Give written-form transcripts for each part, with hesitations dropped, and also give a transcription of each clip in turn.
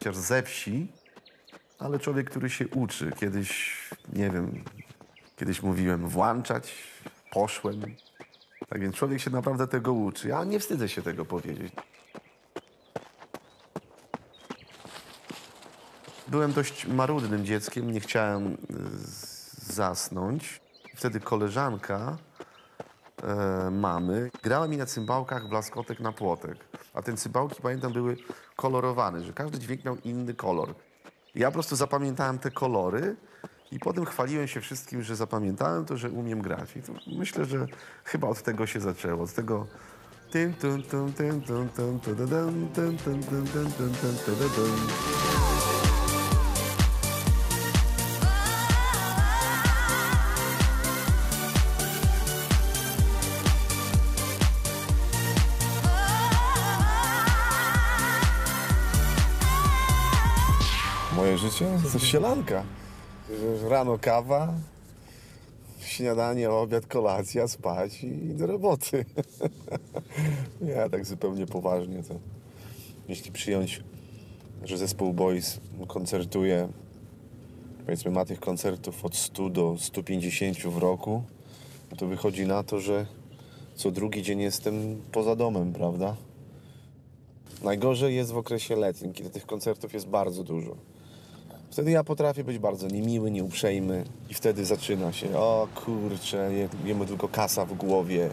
chociaż ze wsi, ale człowiek, który się uczy. Kiedyś, nie wiem, kiedyś mówiłem włączać, poszłem. Tak więc człowiek się naprawdę tego uczy. Ja nie wstydzę się tego powiedzieć. Byłem dość marudnym dzieckiem, nie chciałem zasnąć. Wtedy koleżanka mamy grała mi na cymbałkach blaskotek na płotek. A te cymbałki, pamiętam, były kolorowane, że każdy dźwięk miał inny kolor. Ja po prostu zapamiętałem te kolory i potem chwaliłem się wszystkim, że zapamiętałem to, że umiem grać. I to myślę, że chyba od tego się zaczęło. Od tego... Moje życie to sielanka. Rano kawa, śniadanie, obiad, kolacja, spać i do roboty. Ja tak zupełnie poważnie to. Jeśli przyjąć, że zespół Boys koncertuje, powiedzmy ma tych koncertów od 100 do 150 w roku, to wychodzi na to, że co drugi dzień jestem poza domem, prawda? Najgorzej jest w okresie letnim, kiedy tych koncertów jest bardzo dużo. Wtedy ja potrafię być bardzo niemiły, nieuprzejmy i wtedy zaczyna się: o kurczę, jemu tylko kasa w głowie.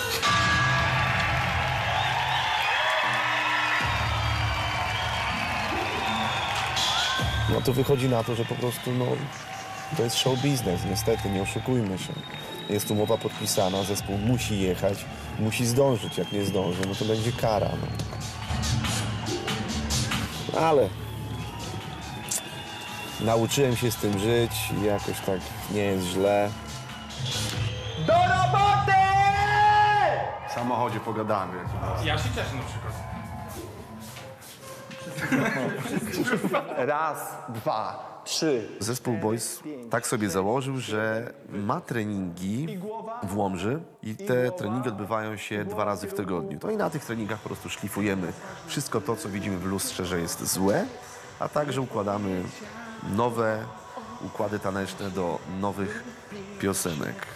No to wychodzi na to, że po prostu to jest show biznes, niestety, nie oszukujmy się. Jest umowa podpisana, zespół musi jechać, musi zdążyć. Jak nie zdąży, no to będzie kara. No. Ale nauczyłem się z tym żyć i jakoś tak nie jest źle. Do roboty! W samochodzie pogadamy. Ja się cieszę na przykład. Raz, dwa, trzy. Zespół Boys tak sobie założył, że ma treningi w Łomży i te treningi odbywają się 2 razy w tygodniu. To i na tych treningach po prostu szlifujemy wszystko to, co widzimy w lustrze, że jest złe, a także układamy nowe układy taneczne do nowych piosenek.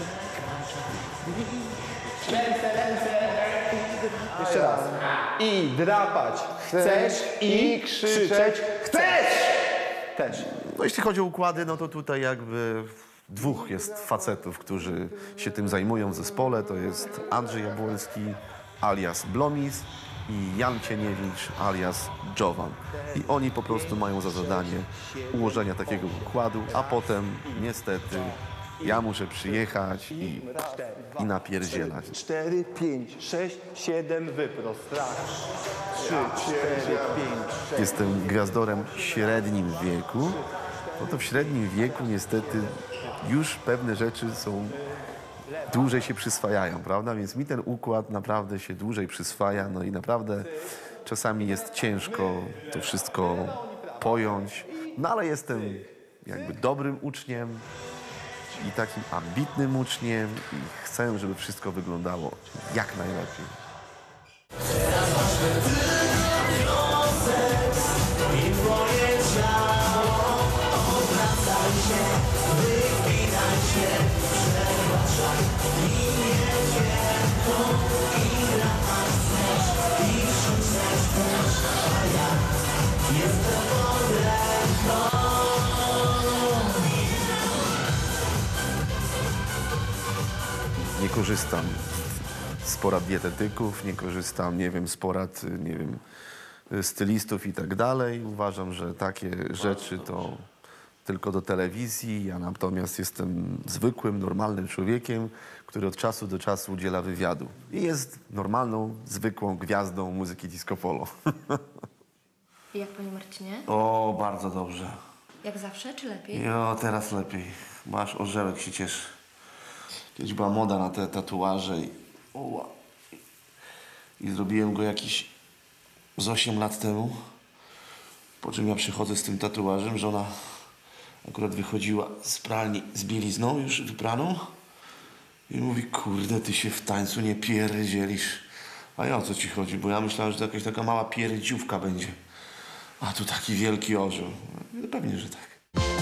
Jeszcze raz. I drapać chcesz i krzyczeć chcesz! Też. No jeśli chodzi o układy, no to tutaj jakby 2 jest facetów, którzy się tym zajmują w zespole. To jest Andrzej Jabłoński alias Blomis i Jan Cieniewicz alias Jovan. I oni po prostu mają za zadanie ułożenia takiego układu, a potem niestety ja muszę przyjechać i napierdzielać. 4, 5, 6, 7, wyprost. Raz, 3, 4, 5, 6. Jestem gwiazdorem w średnim wieku. No to w średnim wieku niestety już pewne rzeczy są dłużej się przyswajają, prawda? Więc mi ten układ naprawdę się dłużej przyswaja, no i naprawdę czasami jest ciężko to wszystko pojąć. No ale jestem jakby dobrym uczniem i takim ambitnym uczniem i chcę, żeby wszystko wyglądało jak najlepiej. Nie korzystam z porad dietetyków, nie korzystam, nie wiem, z porad, nie wiem, stylistów i tak dalej. Uważam, że takie rzeczy to tylko do telewizji. Ja natomiast jestem zwykłym, normalnym człowiekiem, który od czasu do czasu udziela wywiadu. I jest normalną, zwykłą gwiazdą muzyki disco polo. I jak, panie Marcinie? O, bardzo dobrze. Jak zawsze, czy lepiej? Jo, teraz lepiej. Masz orzełek, się cieszy. Kiedyś była moda na te tatuaże i zrobiłem go jakiś z 8 lat temu. Po czym ja przychodzę z tym tatuażem, żona akurat wychodziła z pralni z bielizną już wypraną i mówi: kurde, ty się w tańcu nie pierdzielisz. A ja, o co ci chodzi? Bo ja myślałem, że to jakaś taka mała pierdziówka będzie. A tu taki wielki orzeł. No, pewnie, że tak.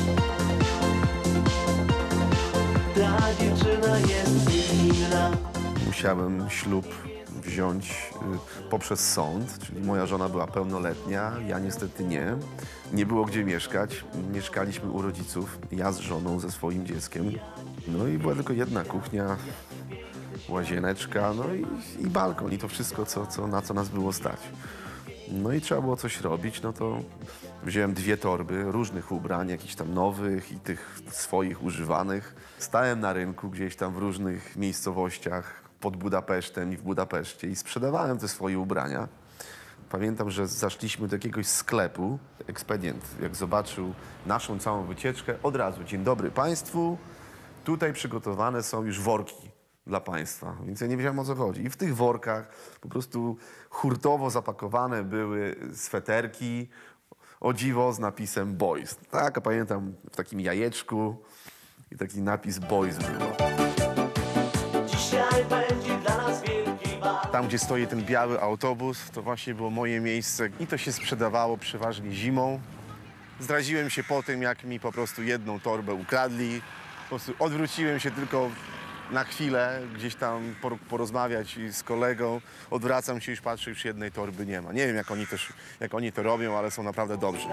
Ta dziewczyna jest inna. Musiałem ślub wziąć poprzez sąd, czyli moja żona była pełnoletnia, ja niestety nie. Nie było gdzie mieszkać. Mieszkaliśmy u rodziców, ja z żoną, ze swoim dzieckiem. No i była tylko jedna kuchnia, łazieneczka, no i balkon i to wszystko, na co nas było stać. No i trzeba było coś robić, no to wziąłem 2 torby różnych ubrań, jakichś tam nowych i tych swoich używanych. Stałem na rynku gdzieś tam w różnych miejscowościach pod Budapesztem i w Budapeszcie i sprzedawałem te swoje ubrania. Pamiętam, że zaszliśmy do jakiegoś sklepu. Ekspedient, jak zobaczył naszą całą wycieczkę, od razu: dzień dobry państwu, tutaj przygotowane są już worki dla państwa. Więc ja nie wiedziałem, o co chodzi. I w tych workach po prostu hurtowo zapakowane były sweterki, o dziwo z napisem Boys. Tak, a pamiętam, w takim jajeczku i taki napis Boys było. Dzisiaj będzie dla nas wielki bal. Tam, gdzie stoi ten biały autobus, to właśnie było moje miejsce i to się sprzedawało przeważnie zimą. Zdradziłem się po tym, jak mi po prostu jedną torbę ukradli. Po prostu odwróciłem się tylko na chwilę, gdzieś tam porozmawiać z kolegą. Odwracam się, już patrzę, już jednej torby nie ma. Nie wiem, jak oni to robią, ale są naprawdę dobrzy.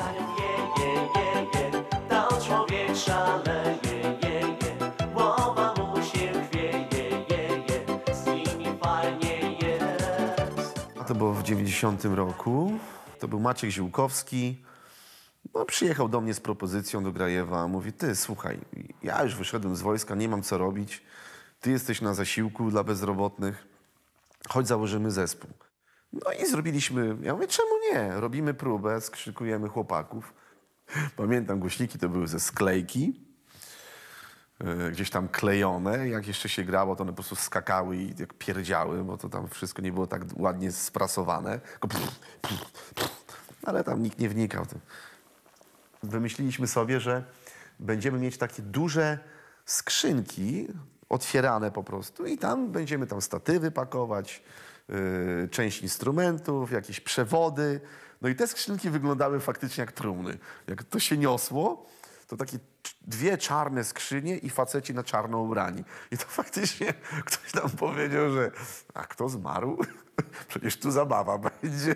Tam człowiek szaleje, głowa mu się chwieje, z nimi fajnie jest. A to było w 90 roku. To był Maciek Ziółkowski. No, przyjechał do mnie z propozycją do Grajewa. Mówi: ty, słuchaj, ja już wyszedłem z wojska, nie mam co robić. Ty jesteś na zasiłku dla bezrobotnych. Chodź, założymy zespół. No i zrobiliśmy, ja mówię, czemu nie? Robimy próbę, skrzykujemy chłopaków. Pamiętam, głośniki to były ze sklejki, gdzieś tam klejone. Jak jeszcze się grało, to one po prostu skakały i jak pierdziały, bo to tam wszystko nie było tak ładnie sprasowane. Tylko ale tam nikt nie wnikał. Wymyśliliśmy sobie, że będziemy mieć takie duże skrzynki, otwierane po prostu, i tam będziemy statywy pakować, część instrumentów, jakieś przewody. No i te skrzynki wyglądały faktycznie jak trumny. Jak to się niosło, to takie 2 czarne skrzynie i faceci na czarno ubrani. I to faktycznie ktoś nam powiedział, że a kto zmarł? Przecież tu zabawa będzie.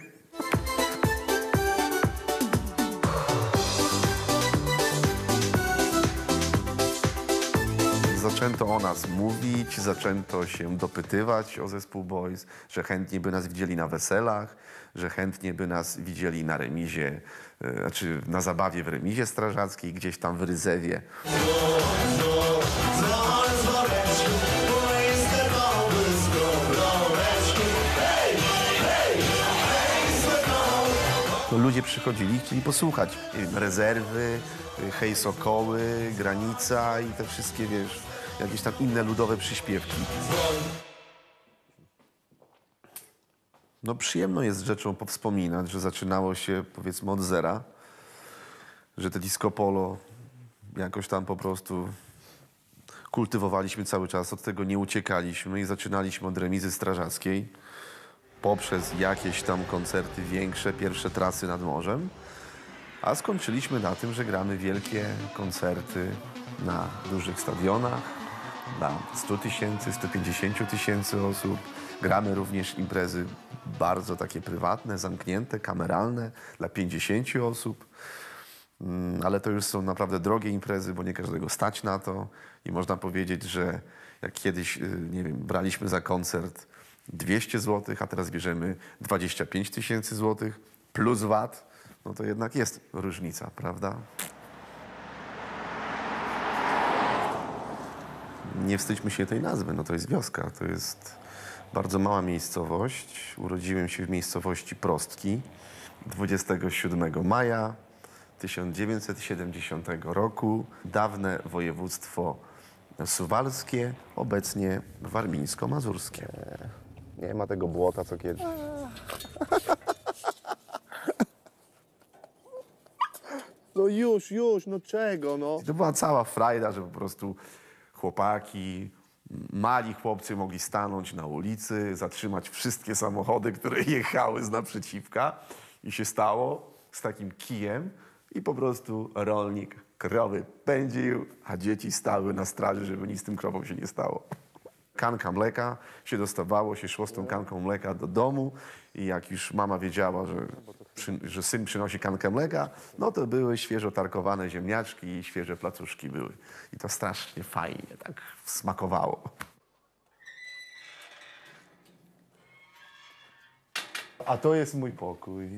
Zaczęto o nas mówić, zaczęto się dopytywać o zespół Boys, że chętnie by nas widzieli na weselach, że chętnie by nas widzieli na remizie, znaczy na zabawie w remizie strażackiej, gdzieś tam w Ryzewie. To ludzie przychodzili i chcieli posłuchać, nie wiem, Rezerwy, Hej Sokoły, Granica i te wszystkie, wiesz, jakieś tam inne ludowe przyśpiewki. No przyjemno jest rzeczą powspominać, że zaczynało się, powiedzmy, od zera, że te disco polo jakoś tam po prostu kultywowaliśmy cały czas, od tego nie uciekaliśmy i zaczynaliśmy od remizy strażackiej poprzez jakieś tam koncerty większe, pierwsze trasy nad morzem, a skończyliśmy na tym, że gramy wielkie koncerty na dużych stadionach dla 100 000, 150 000 osób. Gramy również imprezy bardzo takie prywatne, zamknięte, kameralne dla 50 osób. Ale to już są naprawdę drogie imprezy, bo nie każdego stać na to. I można powiedzieć, że jak kiedyś, nie wiem, braliśmy za koncert 200 zł, a teraz bierzemy 25 000 zł plus VAT, no to jednak jest różnica, prawda? Nie wstydźmy się tej nazwy, no to jest wioska, to jest bardzo mała miejscowość. Urodziłem się w miejscowości Prostki 27 maja 1970 roku. Dawne województwo suwalskie, obecnie warmińsko-mazurskie. Nie ma tego błota, co kiedyś. No już, no czego, no? To była cała frajda, że po prostu chłopaki, mali chłopcy mogli stanąć na ulicy, zatrzymać wszystkie samochody, które jechały z naprzeciwka. I się stało. z takim kijem i po prostu rolnik krowy pędził, a dzieci stały na straży, żeby nic z tym krowom się nie stało. Kanka mleka się dostawało, się szło z tą kanką mleka do domu i jak już mama wiedziała, że syn przynosi kankę mleka, no to były świeżo tarkowane ziemniaczki i świeże placuszki były. I to strasznie fajnie tak smakowało. A to jest mój pokój.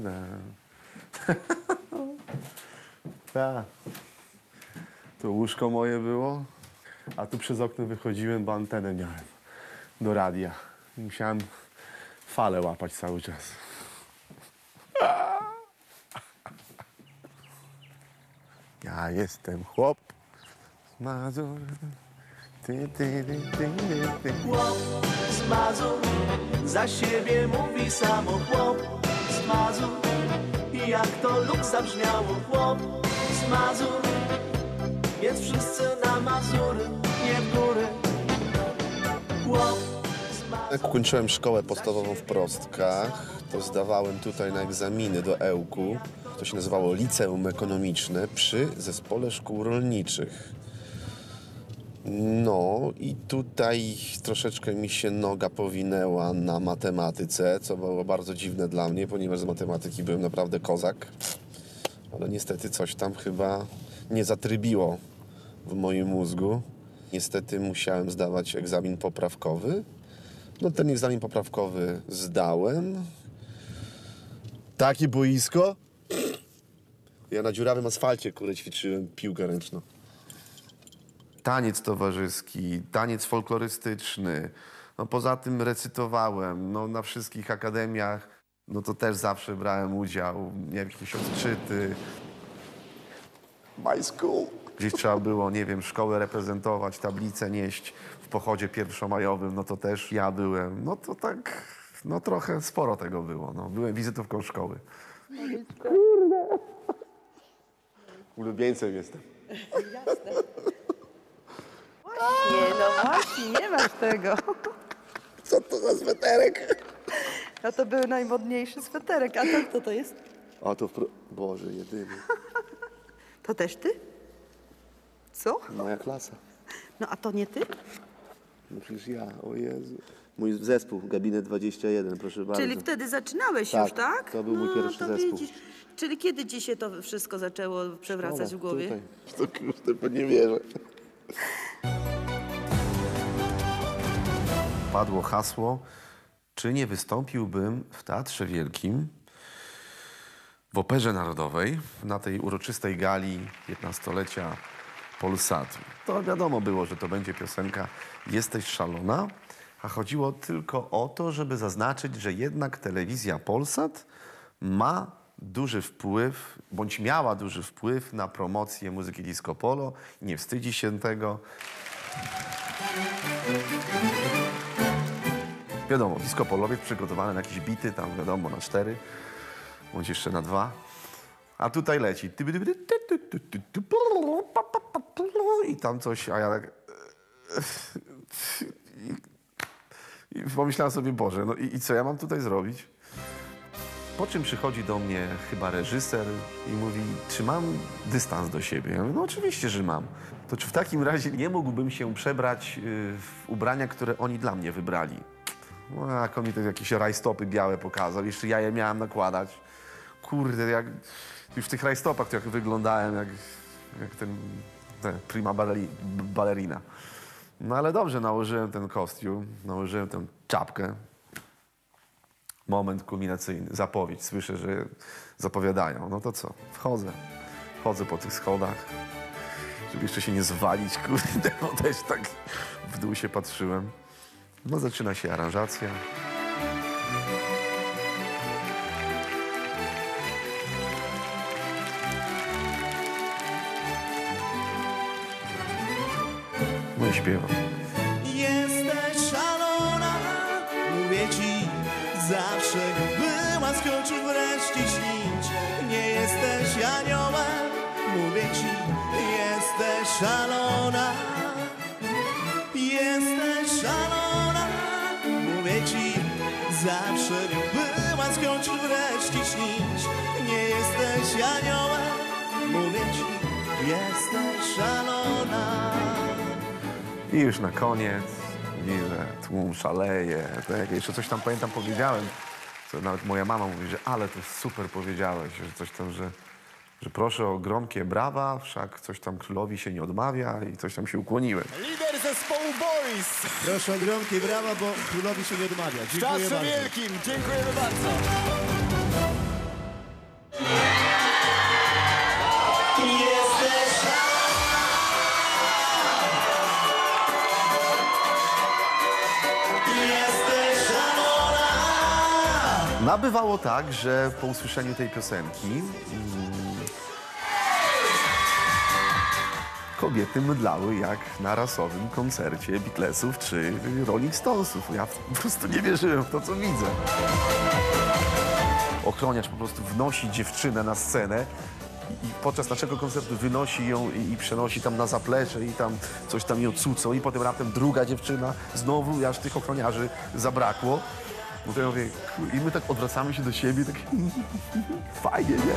Ta. To łóżko moje było, a tu przez okno wychodziłem, bo antenę miałem do radia. Musiałem falę łapać cały czas. Ja jestem chłop z Mazur. Chłop z Mazur, za siebie mówi samo chłop z Mazur. Jak to luk zabrzmiało, chłop z Mazur. Więc wszyscy na Mazury, nie w góry. Chłop z Mazur. Jak ukończyłem szkołę podstawową w Prostkach, to zdawałem tutaj na egzaminy do Ełku. To się nazywało Liceum Ekonomiczne przy Zespole Szkół Rolniczych. No i tutaj troszeczkę mi się noga powinęła na matematyce, co było bardzo dziwne dla mnie, ponieważ z matematyki byłem naprawdę kozak. Ale niestety coś tam chyba nie zatrybiło w moim mózgu. Niestety musiałem zdawać egzamin poprawkowy. No ten egzamin poprawkowy zdałem. Takie boisko. Ja na dziurawym asfalcie, ćwiczyłem piłkę ręczną. Taniec towarzyski, taniec folklorystyczny. No poza tym recytowałem. No na wszystkich akademiach, no to też zawsze brałem udział. Miałem jakieś odczyty. My school. Gdzieś trzeba było, nie wiem, szkołę reprezentować, tablicę nieść w pochodzie pierwszomajowym, no to też ja byłem. No to tak, no trochę sporo tego było. No. Byłem wizytówką szkoły. Kurde. Ulubieńcem jestem. Nie, no właśnie, nie masz tego. Co to za sweterek? No to był najmodniejszy sweterek. A to kto to jest? A to Boże, jedyny. To też ty? Co? Moja klasa. No a to nie ty? No przecież ja, o Jezu. Mój zespół, Gabinet 21, proszę bardzo. Czyli wtedy zaczynałeś Tak, już, tak? to był mój pierwszy to zespół. Widzisz. Czyli kiedy ci się to wszystko zaczęło przewracać w głowie? Tutaj. To kurde, bo nie wierzę. Padło hasło, czy nie wystąpiłbym w Teatrze Wielkim, w Operze Narodowej, na tej uroczystej gali 15-lecia Polsatu. To wiadomo było, że to będzie piosenka Jesteś szalona, a chodziło tylko o to, żeby zaznaczyć, że jednak telewizja Polsat ma duży wpływ, bądź miała duży wpływ na promocję muzyki disco polo. Nie wstydzi się tego. Wiadomo, disco polowiec przygotowany na jakieś bity, tam wiadomo, na 4, bądź jeszcze na 2. A tutaj leci. I tam coś, a ja tak... I pomyślałem sobie, Boże, no i co ja mam tutaj zrobić? Po czym przychodzi do mnie chyba reżyser i mówi, czy mam dystans do siebie? Ja mówię, no oczywiście, że mam. To czy w takim razie nie mógłbym się przebrać w ubrania, które oni dla mnie wybrali? No, jak on mi to jakieś rajstopy białe pokazał, jeszcze ja je miałem nakładać. Kurde, jak już w tych rajstopach to jak wyglądałem, jak ten prima ballerina. No ale dobrze, nałożyłem ten kostium, nałożyłem tę czapkę. Moment kulminacyjny, zapowiedź. Słyszę, że zapowiadają. No to co? Wchodzę po tych schodach, żeby jeszcze się nie zwalić, kurde, bo też tak w dół się patrzyłem. No zaczyna się aranżacja. No i śpiewam. Jesteś szalona, mówię ci, zawsze była, skończy wreszcie śnić. Nie jesteś aniołem, mówię ci, jesteś szalona. Jesteś szalona, mówię ci, zawsze nie była, była, skończysz wreszcie śnić. Nie jesteś aniołem, mówię ci, jesteś szalona. I już na koniec widzę, tłum szaleje. To jak jeszcze coś tam pamiętam powiedziałem, co nawet moja mama mówi, że ale to super powiedziałeś, że coś tam, że proszę o gromkie brawa, wszak coś tam królowi się nie odmawia i coś tam się ukłoniłem. Lider zespołu Boys. Proszę o gromkie brawa, bo królowi się nie odmawia. W Dziękuję Teatrze bardzo. Wielkim. Dziękujemy bardzo. Nabywało tak, że po usłyszeniu tej piosenki kobiety mydlały jak na rasowym koncercie Beatlesów czy Rolling Stonesów. Ja po prostu nie wierzyłem w to, co widzę. Ochroniarz po prostu wnosi dziewczynę na scenę i podczas naszego koncertu wynosi ją i przenosi tam na zaplecze i tam coś tam ją cucą i potem raptem druga dziewczyna znowu, i aż tych ochroniarzy zabrakło. No to ja mówię, i my tak odwracamy się do siebie, tak fajnie, nie?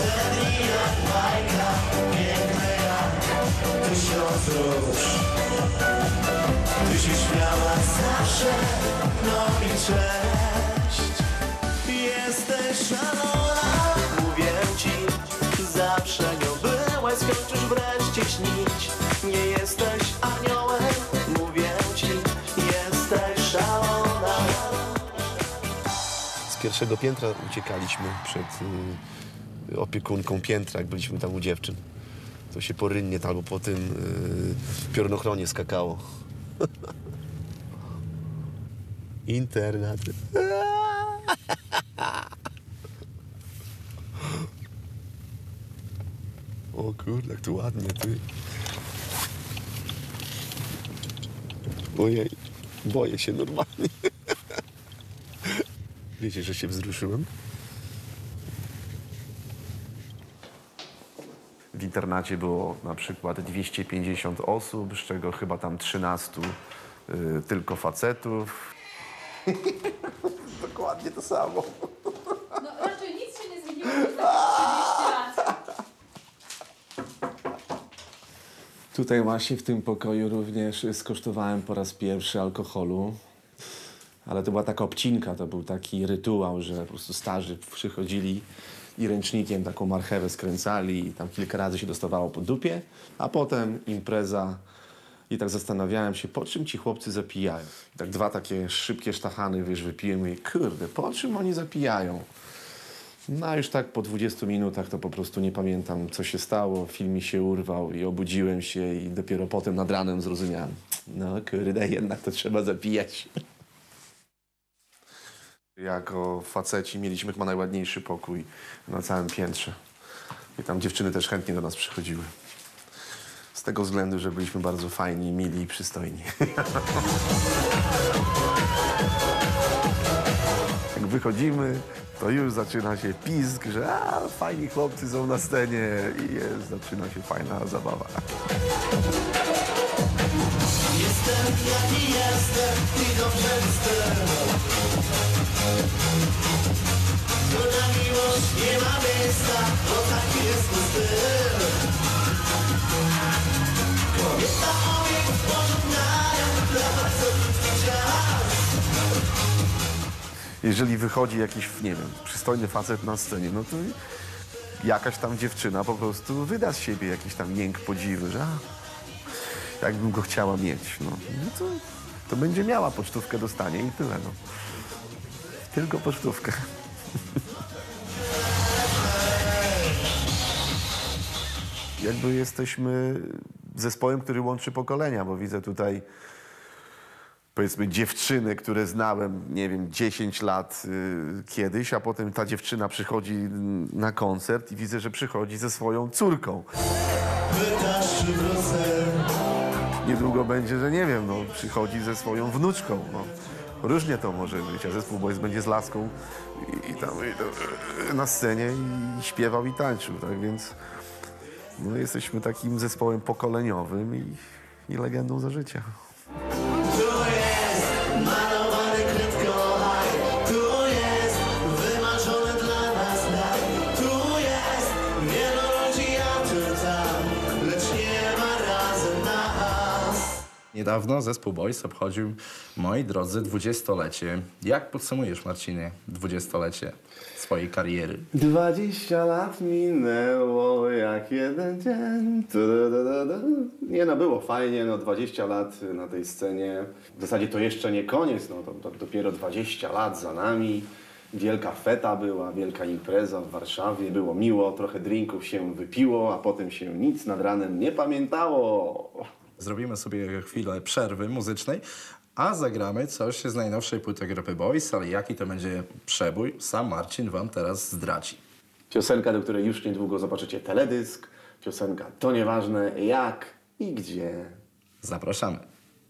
Ty się śmiała zawsze, no i cześć. Jesteś szalona, mówię ci, zawsze nią byłaś, skończysz wreszcie śnić. Nie jesteś aniołem, mówię ci, jesteś szalona. Z pierwszego piętra uciekaliśmy przed opiekunką piętra, jak byliśmy tam u dziewczyn. To się po rynnie albo po tym piorunochronie skakało. Internat. O kurde, jak tu ładnie, ty. Ojej, boję się normalnie. Wiecie, że się wzruszyłem? W internacie było na przykład 250 osób, z czego chyba tam 13 tylko facetów. Dokładnie to samo. No raczej nic się nie zmieniło przez takie 30 lat. Tutaj właśnie w tym pokoju również skosztowałem po raz pierwszy alkoholu. Ale to była taka obcinka, to był taki rytuał, że po prostu starzy przychodzili i ręcznikiem taką marchewę skręcali i tam kilka razy się dostawało po dupie, a potem impreza i tak zastanawiałem się, po czym ci chłopcy zapijają. I tak dwa takie szybkie sztachany, wiesz, wypiłem i kurde, po czym oni zapijają? No a już tak po 20 minutach to po prostu nie pamiętam, co się stało, film mi się urwał i obudziłem się i dopiero potem nad ranem zrozumiałem. No kurde, jednak to trzeba zapijać. Jako faceci mieliśmy chyba najładniejszy pokój na całym piętrze. I tam dziewczyny też chętnie do nas przychodziły. Z tego względu, że byliśmy bardzo fajni, mili i przystojni. Jak wychodzimy, to już zaczyna się pisk, że fajni chłopcy są na scenie i zaczyna się fajna zabawa. Jestem jaki jestem i dobrze jestem. Tu na miłość nie ma miejsca, bo taki jest mój styl. Kobieta obiekt pożądają, dla pracowniczki czas. Jeżeli wychodzi jakiś, nie wiem, przystojny facet na scenie, no to jakaś tam dziewczyna po prostu wyda z siebie jakiś tam jęk podziwu, że jakbym go chciała mieć, no to będzie miała pocztówkę, dostanie i tyle, no. Tylko pocztówkę. Jakby jesteśmy zespołem, który łączy pokolenia, bo widzę tutaj, powiedzmy, dziewczyny, które znałem, nie wiem, 10 lat kiedyś, a potem ta dziewczyna przychodzi na koncert i widzę, że przychodzi ze swoją córką. Niedługo będzie, że nie wiem, no, przychodzi ze swoją wnuczką. No. Różnie to może być, a zespół Boys będzie z laską i tam na scenie i śpiewał i tańczył, tak więc no, jesteśmy takim zespołem pokoleniowym i legendą za życia. Tu jest malowany kredko, tu jest Niedawno zespół Boys obchodził, moi drodzy, 20-lecie. Jak podsumujesz, Marcinie, 20-lecie swojej kariery? 20 lat minęło jak jeden dzień. Nie no, było fajnie, no 20 lat na tej scenie. W zasadzie to jeszcze nie koniec, no to dopiero 20 lat za nami. Wielka feta była, wielka impreza w Warszawie. Było miło, trochę drinków się wypiło, a potem się nic nad ranem nie pamiętało. Zrobimy sobie chwilę przerwy muzycznej, a zagramy coś z najnowszej płyty grupy Boys, ale jaki to będzie przebój, sam Marcin wam teraz zdradzi. Piosenka, do której już niedługo zobaczycie teledysk. Piosenka To nieważne jak i gdzie. Zapraszamy.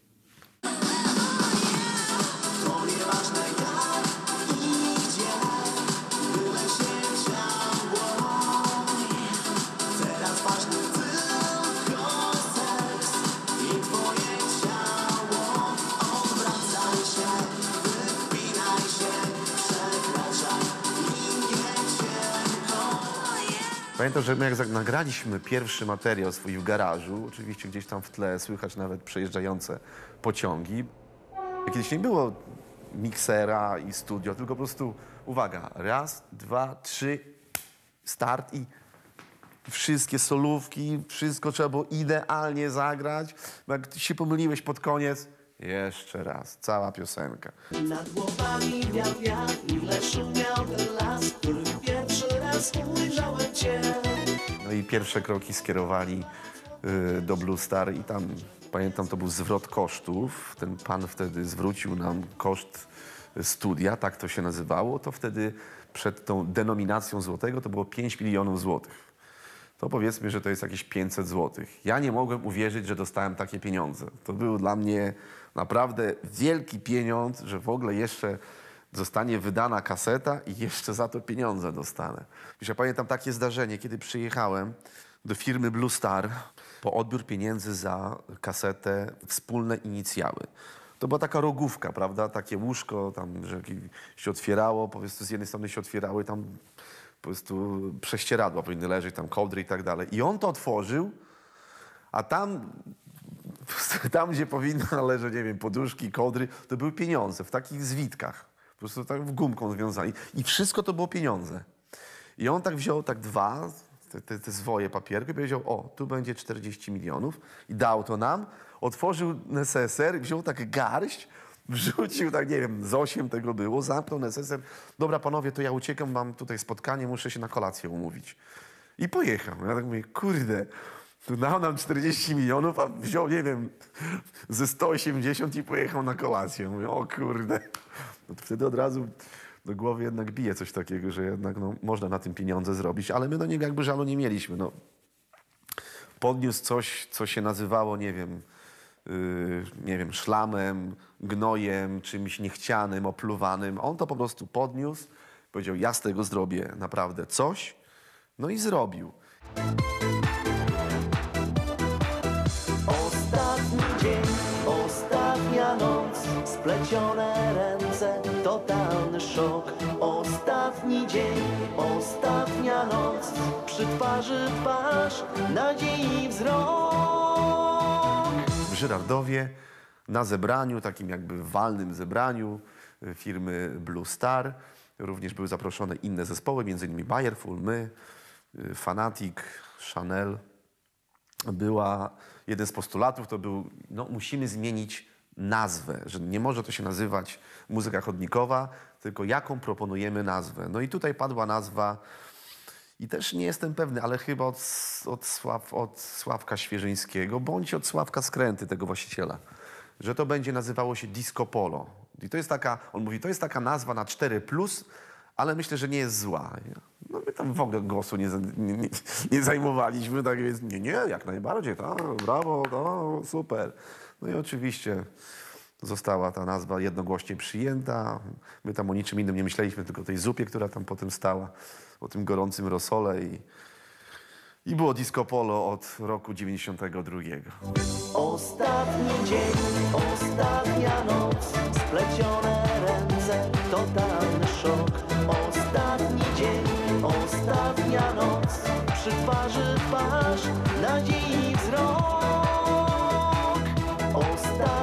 Pamiętam, że jak nagraliśmy pierwszy materiał swój w garażu, oczywiście gdzieś tam w tle słychać nawet przejeżdżające pociągi. Kiedyś nie było miksera i studio, tylko po prostu uwaga, raz, dwa, trzy, start i wszystkie solówki, wszystko trzeba było idealnie zagrać. Jak się pomyliłeś pod koniec, jeszcze raz, cała piosenka. Nad głowami wiatr, ile szumiał ten las, w którym pierwszy raz ujrzałem cię. No i pierwsze kroki skierowali do Blue Star i tam, pamiętam, to był zwrot kosztów. Ten pan wtedy zwrócił nam koszt studia, tak to się nazywało. To wtedy przed tą denominacją złotego to było 5 milionów złotych. To powiedzmy, że to jest jakieś 500 złotych. Ja nie mogłem uwierzyć, że dostałem takie pieniądze. To był dla mnie naprawdę wielki pieniądz, że w ogóle jeszcze zostanie wydana kaseta i jeszcze za to pieniądze dostanę. Ja pamiętam takie zdarzenie, kiedy przyjechałem do firmy Blue Star po odbiór pieniędzy za kasetę Wspólne Inicjały. To była taka rogówka, prawda? Takie łóżko, tam, że się otwierało, po prostu z jednej strony się otwierały, tam po prostu prześcieradła powinny leżeć, tam kołdry i tak dalej. I on to otworzył, a tam, gdzie powinno leżeć, nie wiem, poduszki, kołdry, to były pieniądze w takich zwitkach. Po prostu tak w gumką związani. I wszystko to było pieniądze. I on tak wziął tak dwa, te zwoje papierku i powiedział, o, tu będzie 40 milionów. I dał to nam, otworzył neseser, wziął tak garść, wrzucił tak, nie wiem, z 8 tego było, zamknął neseser. Dobra, panowie, to ja uciekam, mam tutaj spotkanie, muszę się na kolację umówić. I pojechał. Ja tak mówię, kurde, tu dał nam 40 milionów, a wziął, nie wiem, ze 180 i pojechał na kolację. Mówię, o kurde. No to wtedy od razu do głowy jednak bije coś takiego, że jednak no, można na tym pieniądze zrobić, ale my do niego jakby żalu nie mieliśmy. No. Podniósł coś, co się nazywało, nie wiem, szlamem, gnojem, czymś niechcianym, opluwanym. On to po prostu podniósł, powiedział, ja z tego zrobię naprawdę coś, no i zrobił. Ostatni dzień, ostatnia noc, splecione ręce, totalny szok. Ostatni dzień, ostatnia noc, przy twarzy twarz, nadziei wzrok. W Żyrardowie na zebraniu, takim jakby walnym zebraniu firmy Blue Star, również były zaproszone inne zespoły, m.in. Bayerful, my, Fanatic, Chanel. Jeden z postulatów to był, no musimy zmienić nazwę, że nie może to się nazywać muzyka chodnikowa, tylko jaką proponujemy nazwę. No i tutaj padła nazwa, i też nie jestem pewny, ale chyba od Sławka Świeżyńskiego, bądź od Sławka Skręty, tego właściciela, że to będzie nazywało się Disco Polo. I to jest taka, on mówi, to jest taka nazwa na 4+, ale myślę, że nie jest zła. No my tam w ogóle głosu nie zajmowaliśmy, tak więc nie, jak najbardziej, tak, brawo, no, super. No i oczywiście została ta nazwa jednogłośnie przyjęta. My tam o niczym innym nie myśleliśmy, tylko o tej zupie, która tam potem stała, o tym gorącym rosole i było Disco Polo od roku 92. Ostatni dzień, ostatnia noc, splecione ręce, totalny szok. Ostatni dzień, ostatnia noc, przy twarzy twarz, nadziei wzrok.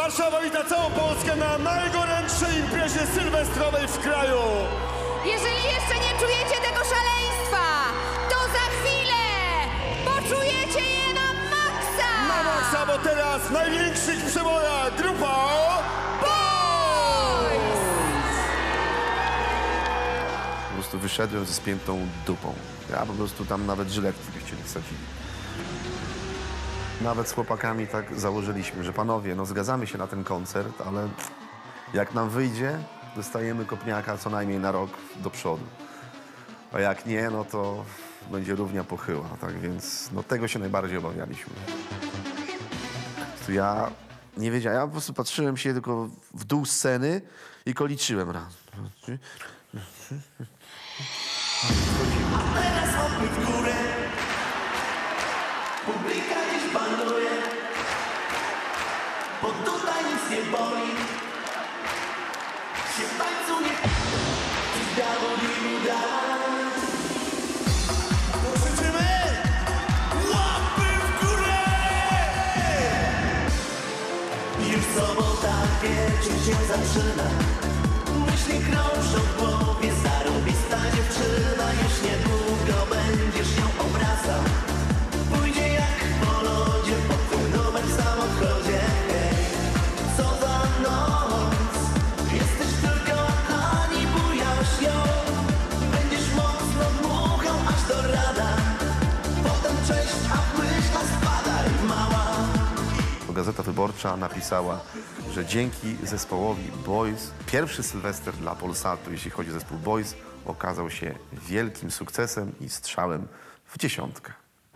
Warszawa wita całą Polskę na najgorętszej imprezie sylwestrowej w kraju. Jeżeli jeszcze nie czujecie tego szaleństwa, to za chwilę poczujecie je na maksa! Na maksa, bo teraz w największych przebojach grupa Boys! Po prostu wyszedłem ze spiętą dupą. Ja po prostu tam nawet żyletki by chcieli wsadzili. Nawet z chłopakami tak założyliśmy, że panowie, no zgadzamy się na ten koncert, ale jak nam wyjdzie, dostajemy kopniaka co najmniej na rok do przodu. A jak nie, no to będzie równia pochyła, tak więc no tego się najbardziej obawialiśmy. Ja nie wiedziałem, ja po prostu patrzyłem się tylko w dół sceny i liczyłem raz. A teraz łapy w górę. Publika dziś panuje, bo tutaj nic nie boli. Się w tańcu nie dało mi dać. Krzyczymy łapy w górę! Już sobota, wieczór się zaczyna. Myśli krążą w głowie, zarobista dziewczyna. Już niedługo będziesz ją obracał. Pójdzie jak po lodzie, po twój numer w samochodzie. Hej, co za noc, jesteś tylko ani bujasz ją. Będziesz mocno dmuchał aż do rana. Potem cześć, a w myślach spadaj mała. Gazeta Wyborcza napisała, że dzięki zespołowi Boys pierwszy Sylwester dla Polsatu, jeśli chodzi o zespół Boys, okazał się wielkim sukcesem i strzałem w dziesiątkę.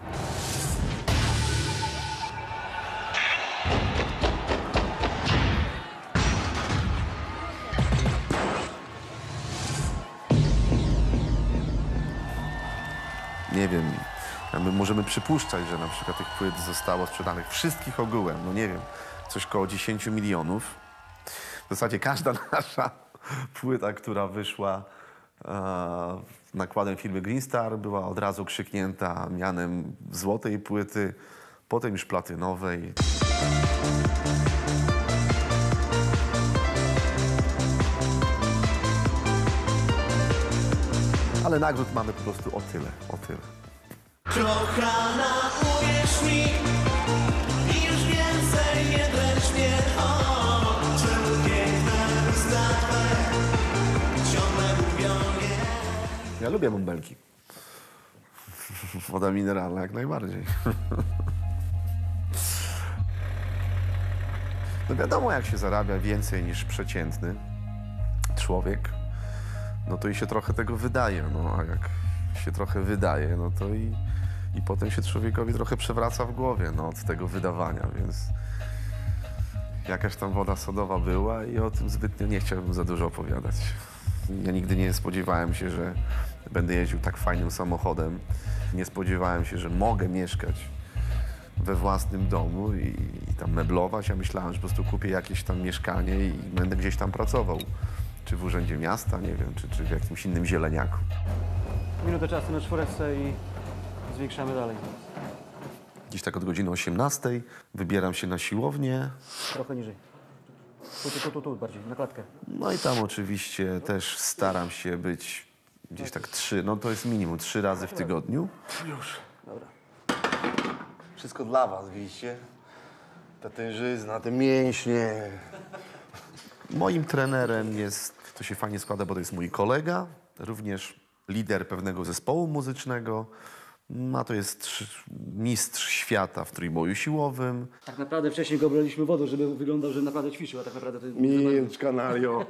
Nie wiem, my możemy przypuszczać, że na przykład tych płyt zostało sprzedanych wszystkich ogółem, no nie wiem, coś koło 10 milionów. W zasadzie każda nasza płyta, która wyszła nakładem firmy Green Star, była od razu krzyknięta mianem złotej płyty, potem już platynowej. Ale nagród mamy po prostu o tyle, o tyle. Kochana, uwierz mi i już więcej nie dręcz mnie. O, czemu piękne ustawy ciągle mówią nie. Ja lubię bąbelki. Woda mineralna jak najbardziej. No wiadomo, jak się zarabia więcej niż przeciętny człowiek, no to i się trochę tego wydaje. No a jak się trochę wydaje, no to i potem się człowiekowi trochę przewraca w głowie, no, od tego wydawania, więc jakaś tam woda sodowa była i o tym zbytnio nie chciałbym za dużo opowiadać. Ja nigdy nie spodziewałem się, że będę jeździł tak fajnym samochodem. Nie spodziewałem się, że mogę mieszkać we własnym domu i tam meblować. Ja myślałem, że po prostu kupię jakieś tam mieszkanie i będę gdzieś tam pracował. Czy w urzędzie miasta, nie wiem, czy w jakimś innym zieleniaku. Minutę czasu na czwóreczce i zwiększamy dalej. Dziś tak od godziny 18 wybieram się na siłownię. Trochę niżej. Tu, bardziej, na klatkę. No i tam oczywiście też staram się być gdzieś tak 3, no to jest minimum 3 razy w tygodniu. Już. Dobra. Wszystko dla was, widzicie? Ta tężyzna, te mięśnie. Moim trenerem jest, to się fajnie składa, bo to jest mój kolega, również lider pewnego zespołu muzycznego. A to jest mistrz świata w trójboju siłowym. Tak naprawdę wcześniej go braliśmy wodą, żeby wyglądał, że naprawdę ćwiczył, a tak naprawdę to... Milcz, kanario.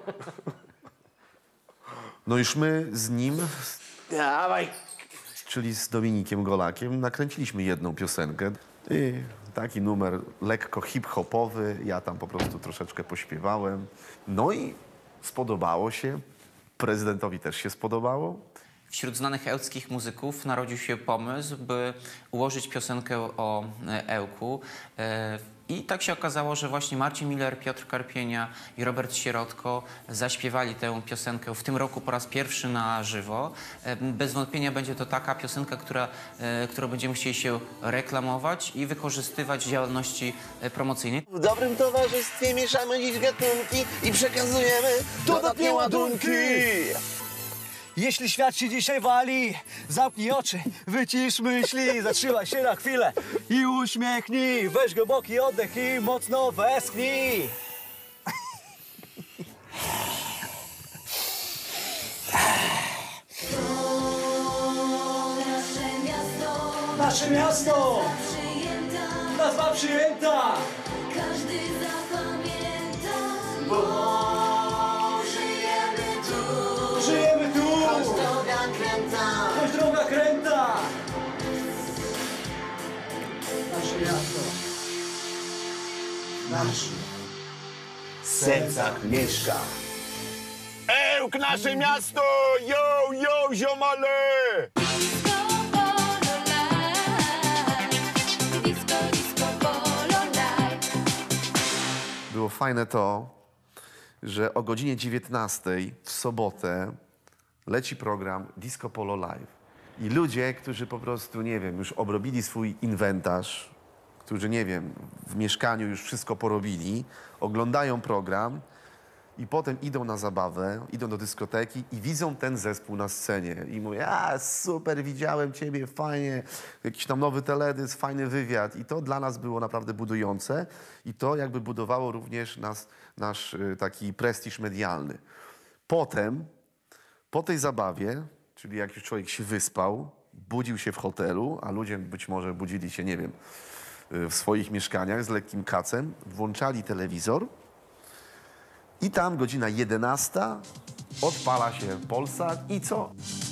No już my z nim, Dawaj. czyli z Dominikiem Golakiem, nakręciliśmy jedną piosenkę. I taki numer lekko hip-hopowy, ja tam po prostu troszeczkę pośpiewałem. No i spodobało się, prezydentowi też się spodobało. Wśród znanych ełckich muzyków narodził się pomysł, by ułożyć piosenkę o Ełku. I tak się okazało, że właśnie Marcin Miller, Piotr Karpienia i Robert Sierotko zaśpiewali tę piosenkę w tym roku po raz pierwszy na żywo. Bez wątpienia będzie to taka piosenka, którą będziemy chcieli się reklamować i wykorzystywać w działalności promocyjnej. W dobrym towarzystwie mieszamy dziś gatunki i przekazujemy dodatnie ładunki. Jeśli świat się dzisiaj wali, zamknij oczy, wycisz myśli, zatrzymaj się na chwilę i uśmiechnij. Weź głęboki oddech i mocno westchnij. Nasze miasto! Nazwa przyjęta! Każdy zapamięta, bo żyjemy tu. Żyjemy tu! Choć droga kręta. Choć droga kręta! Nasze miasto. W naszych sercach mieszka. Ełk, nasze miasto! Yo, yo, ziomale! Było fajne to, że o godzinie 19 w sobotę leci program Disco Polo Live. I ludzie, którzy po prostu, nie wiem, już obrobili swój inwentarz, którzy, nie wiem, w mieszkaniu już wszystko porobili, oglądają program i potem idą na zabawę, idą do dyskoteki i widzą ten zespół na scenie. I mówią, super, widziałem ciebie, fajnie, jakiś tam nowy teledysk, fajny wywiad. I to dla nas było naprawdę budujące i to jakby budowało również nasz taki prestiż medialny. Potem, po tej zabawie, czyli jak już człowiek się wyspał, budził się w hotelu, a ludzie być może budzili się, nie wiem, w swoich mieszkaniach z lekkim kacem, włączali telewizor i tam godzina 11 odpala się Polsat i co?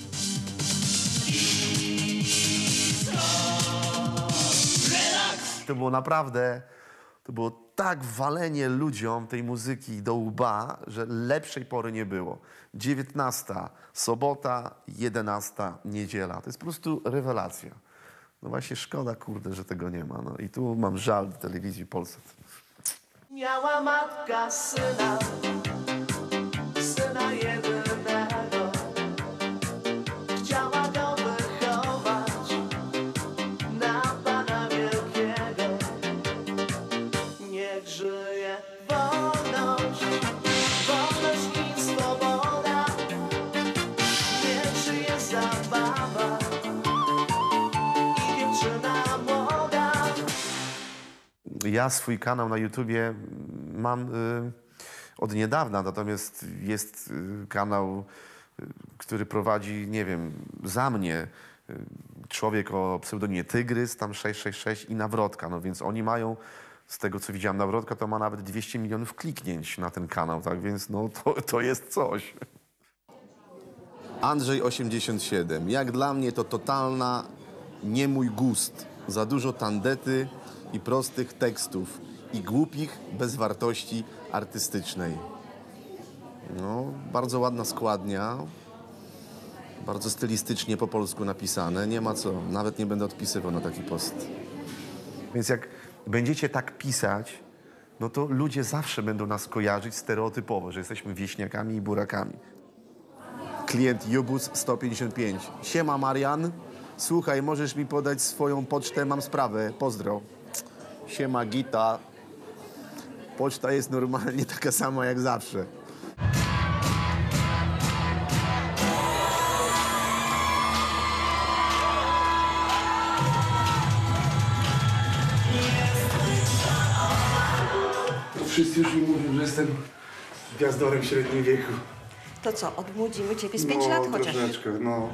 To było naprawdę, to było tak walenie ludziom tej muzyki do łba, że lepszej pory nie było. 19 sobota, 11 niedziela. To jest po prostu rewelacja. No właśnie szkoda, kurde, że tego nie ma. No i tu mam żal do telewizji Polsat. Miała matka syna jedynego. Chciała go wychować na Pana Wielkiego. Niech żyje wolność, wolność i swoboda. Niech żyje zabawa i dziewczyna młoda. Ja swój kanał na YouTubie mam od niedawna, natomiast jest kanał, który prowadzi, nie wiem, za mnie człowiek o pseudonimie Tygrys, tam 666 i Nawrotka, no więc oni mają, z tego co widziałem, Nawrotka to ma nawet 200 milionów kliknięć na ten kanał, tak więc no to jest coś. Andrzej 87. Jak dla mnie to totalna nie mój gust. Za dużo tandety i prostych tekstów i głupich bez wartości artystycznej. No, bardzo ładna składnia, bardzo stylistycznie po polsku napisane. Nie ma co, nawet nie będę odpisywał na taki post. Więc jak będziecie tak pisać, no to ludzie zawsze będą nas kojarzyć stereotypowo, że jesteśmy wieśniakami i burakami. Klient Jubus 155. Siema Marian, słuchaj, możesz mi podać swoją pocztę, mam sprawę, pozdro. Siema Gita. Poczta jest normalnie taka sama jak zawsze. Wszyscy już mi mówią, że jestem gwiazdorem w średnim wieku. To co, odmłodzimy ciebie z 5 lat chociaż? Troszeczkę, no.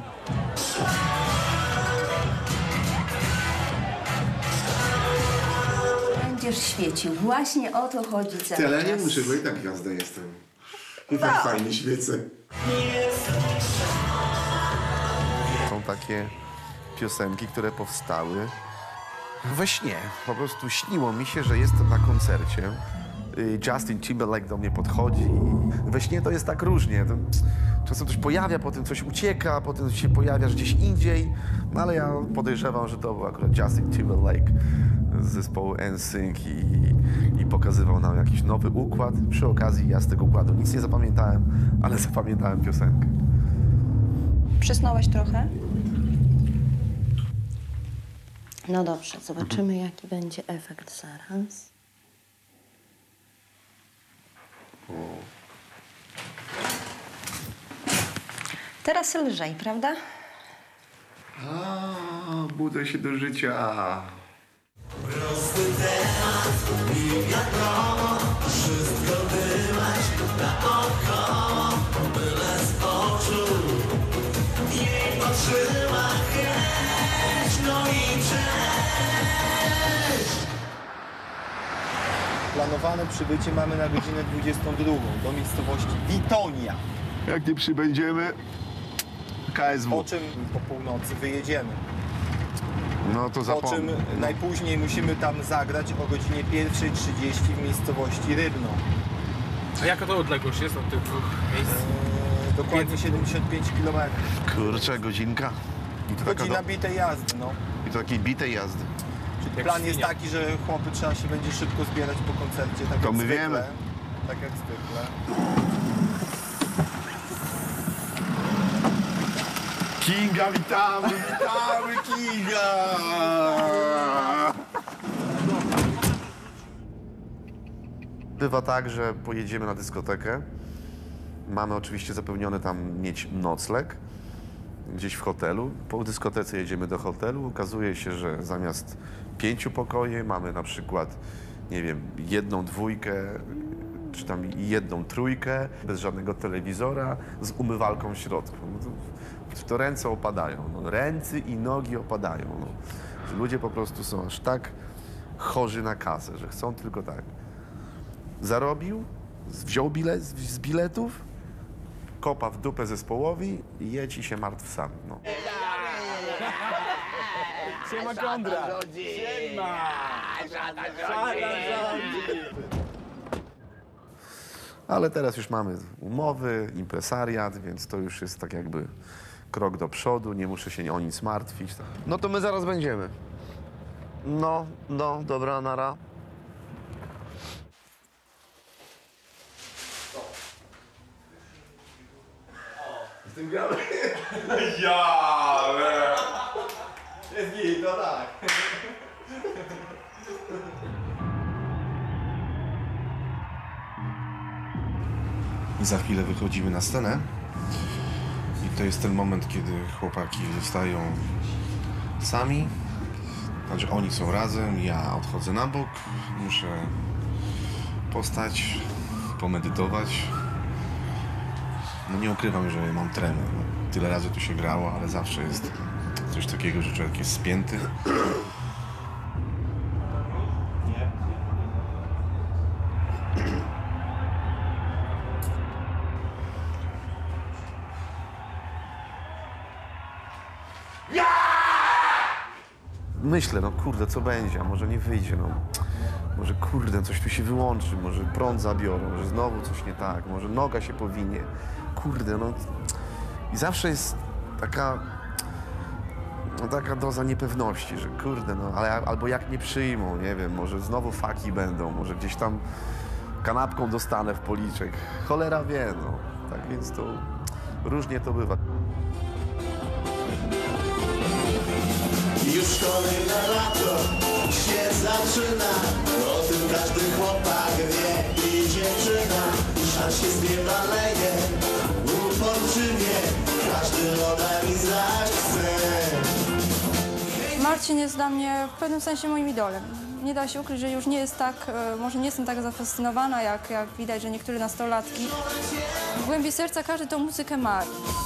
Będziesz świecił. Właśnie o to chodzi cały Tyle nie czas. muszę, bo i tak gwiazda jestem. I tak fajnie świecę. Są takie piosenki, które powstały we śnie. Po prostu śniło mi się, że jestem na koncercie Justin Timberlake do mnie podchodzi. We śnie to jest tak różnie. Czasem coś pojawia, potem coś ucieka, potem się pojawiasz gdzieś indziej. No ale ja podejrzewam, że to był akurat Justin Timberlake z zespołu NSYNC i pokazywał nam jakiś nowy układ. Przy okazji ja z tego układu nic nie zapamiętałem, ale zapamiętałem piosenkę. Przysnąłeś trochę? No dobrze, zobaczymy, jaki będzie efekt zaraz. Teraz lżej, prawda? Budzę się do życia. Prosty temat i wiadomo, wszystko wymać na oko, byle z oczu nie patrzyła chęć, no i cześć. Planowane przybycie mamy na godzinę 22 do miejscowości Witonia. Jak nie przybędziemy, KSW. Po czym po północy wyjedziemy. No to Po zapomnę. czym najpóźniej musimy tam zagrać o godzinie 1:30 w miejscowości Rybno. A jaka to odległość jest od tych dwóch miejsc? Dokładnie 75 km. Kurczę, godzinka. I to Godzina bitej jazdy, no. I to takiej bitej jazdy. Czyli plan jest taki, że chłopy trzeba się będzie szybko zbierać po koncercie, tak To jak my zwykle. wiemy. Tak jak zwykle. Kinga, witamy, witamy Kinga! Bywa tak, że pojedziemy na dyskotekę. Mamy oczywiście zapewniony tam mieć nocleg gdzieś w hotelu. Po dyskotece jedziemy do hotelu. Okazuje się, że zamiast 5 pokoi mamy na przykład, nie wiem, 1 dwójkę, czy tam 1 trójkę, bez żadnego telewizora, z umywalką w środku. No to ręce opadają, no, ręce i nogi opadają. No. Że ludzie po prostu są aż tak chorzy na kasę, że chcą tylko tak. Zarobił, wziął bilet z biletów, kopa w dupę zespołowi i jedź i się martw sam. No. Siema Kondra! Siema! Ale teraz już mamy umowy, impresariat, więc to już jest tak jakby krok do przodu, nie muszę się o nic martwić. No to my zaraz będziemy. No, dobra, nara. Z tym gramy? Ja, ale... Jest git, no tak. I za chwilę wychodzimy na scenę. I to jest ten moment, kiedy chłopaki zostają sami. Znaczy oni są razem, ja odchodzę na bok. Muszę postać, pomedytować. No nie ukrywam, że mam tremę. No, tyle razy tu się grało, ale zawsze jest coś takiego, że człowiek jest spięty. Myślę, no kurde, co będzie, a może nie wyjdzie, no. Może kurde, coś tu się wyłączy, może prąd zabiorą, może znowu coś nie tak, może noga się powinie. Kurde, no. I zawsze jest taka doza niepewności, że kurde, no, ale albo jak nie przyjmą, nie wiem, może znowu faki będą, może gdzieś tam kanapką dostanę w policzek. Cholera wie, no. Tak więc to różnie to bywa. Już kolejne lato się zaczyna, o tym każdy chłopak wie i dziewczyna. Szal się z nieba leje, uporczywie, każdy roda mi zachce. Marcin jest dla mnie w pewnym sensie moim idolem. Nie da się ukryć, że już nie jest tak, może nie jestem tak zafascynowana, jak widać, że niektóre nastolatki. W głębi serca każdy tą muzykę ma.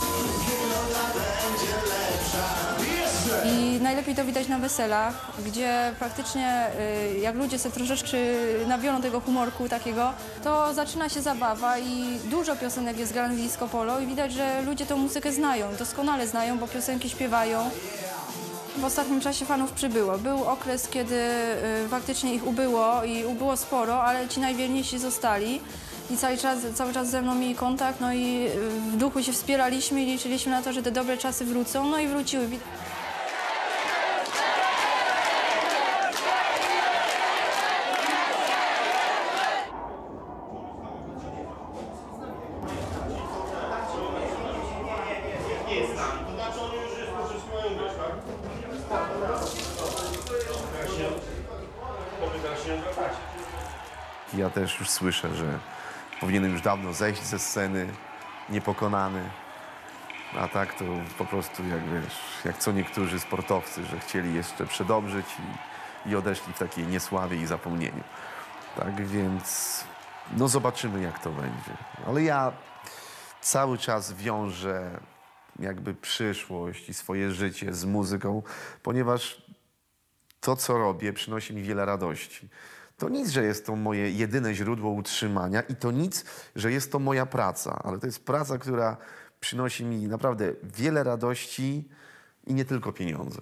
I najlepiej to widać na weselach, gdzie praktycznie jak ludzie sobie troszeczkę nabiorą tego humorku takiego, to zaczyna się zabawa i dużo piosenek jest granych disco polo i widać, że ludzie tą muzykę znają, doskonale znają, bo piosenki śpiewają. W ostatnim czasie fanów przybyło. Był okres, kiedy faktycznie ich ubyło i ubyło sporo, ale ci najwierniejsi zostali i cały czas ze mną mieli kontakt, no i w duchu się wspieraliśmy i liczyliśmy na to, że te dobre czasy wrócą, no i wróciły. Ja też już słyszę, że powinienem już dawno zejść ze sceny, niepokonany. A tak to po prostu, jak wiesz, jak co niektórzy sportowcy, że chcieli jeszcze przedobrzyć i odeszli w takiej niesławie i zapomnieniu. Tak więc, no zobaczymy, jak to będzie. Ale ja cały czas wiążę jakby przyszłość i swoje życie z muzyką, ponieważ to, co robię, przynosi mi wiele radości. To nic, że jest to moje jedyne źródło utrzymania i to nic, że jest to moja praca, ale to jest praca, która przynosi mi naprawdę wiele radości i nie tylko pieniądze.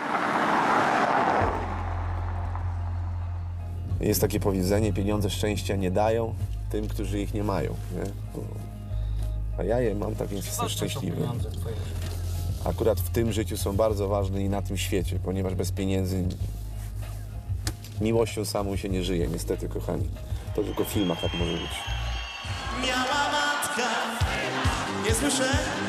Jest takie powiedzenie, pieniądze szczęścia nie dają tym, którzy ich nie mają. Nie? A ja je mam, tak więc jestem szczęśliwy. Akurat w tym życiu są bardzo ważne i na tym świecie, ponieważ bez pieniędzy miłością samą się nie żyje, niestety, kochani. To tylko w filmach tak może być. Miała matka, nie słyszę.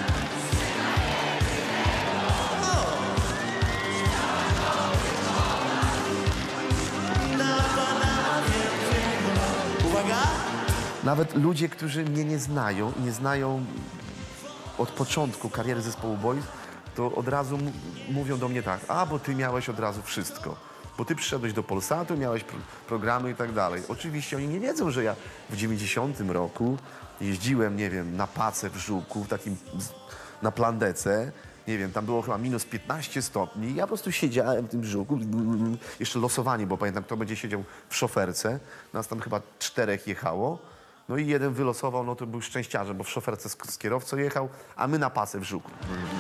Uwaga! Nawet ludzie, którzy mnie nie znają i nie znają od początku kariery zespołu Boys, to od razu mówią do mnie tak, a bo ty miałeś od razu wszystko. Bo ty przyszedłeś do Polsatu, miałeś programy i tak dalej. Oczywiście oni nie wiedzą, że ja w 90 roku jeździłem, nie wiem, na Pace w Żuku, na Plandece, nie wiem, tam było chyba minus 15 stopni. Ja po prostu siedziałem w tym Żuku, jeszcze losowanie, bo pamiętam, kto będzie siedział w szoferce. Nas tam chyba 4 jechało. No i jeden wylosował, no to był szczęściarzem, bo w szoferce z kierowcą jechał, a my na Pace w Żuku.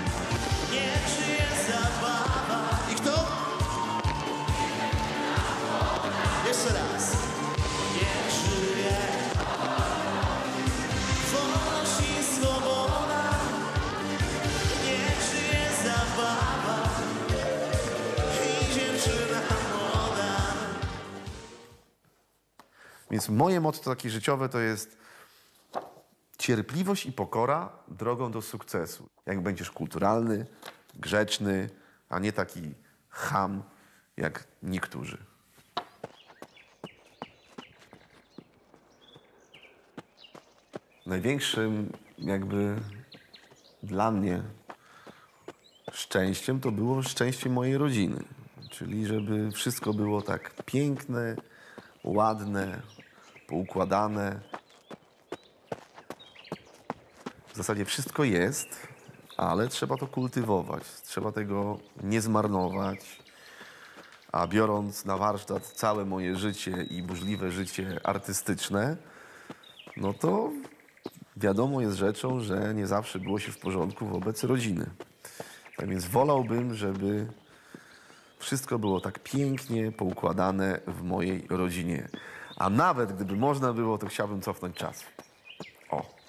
I kto? Jeszcze raz. Niech żyje wolność i swoboda. Niech żyje zabawa i dziewczyna młoda. Więc moje motto takie życiowe to jest cierpliwość i pokora drogą do sukcesu. Jak będziesz kulturalny, grzeczny, a nie taki cham jak niektórzy. Największym jakby dla mnie szczęściem to było szczęście mojej rodziny. Czyli żeby wszystko było tak piękne, ładne, poukładane. W zasadzie wszystko jest, ale trzeba to kultywować. Trzeba tego nie zmarnować. A biorąc na warsztat całe moje życie i burzliwe życie artystyczne, no to wiadomo jest rzeczą, że nie zawsze było się w porządku wobec rodziny. Tak więc wolałbym, żeby wszystko było tak pięknie poukładane w mojej rodzinie. A nawet gdyby można było, to chciałbym cofnąć czas. O.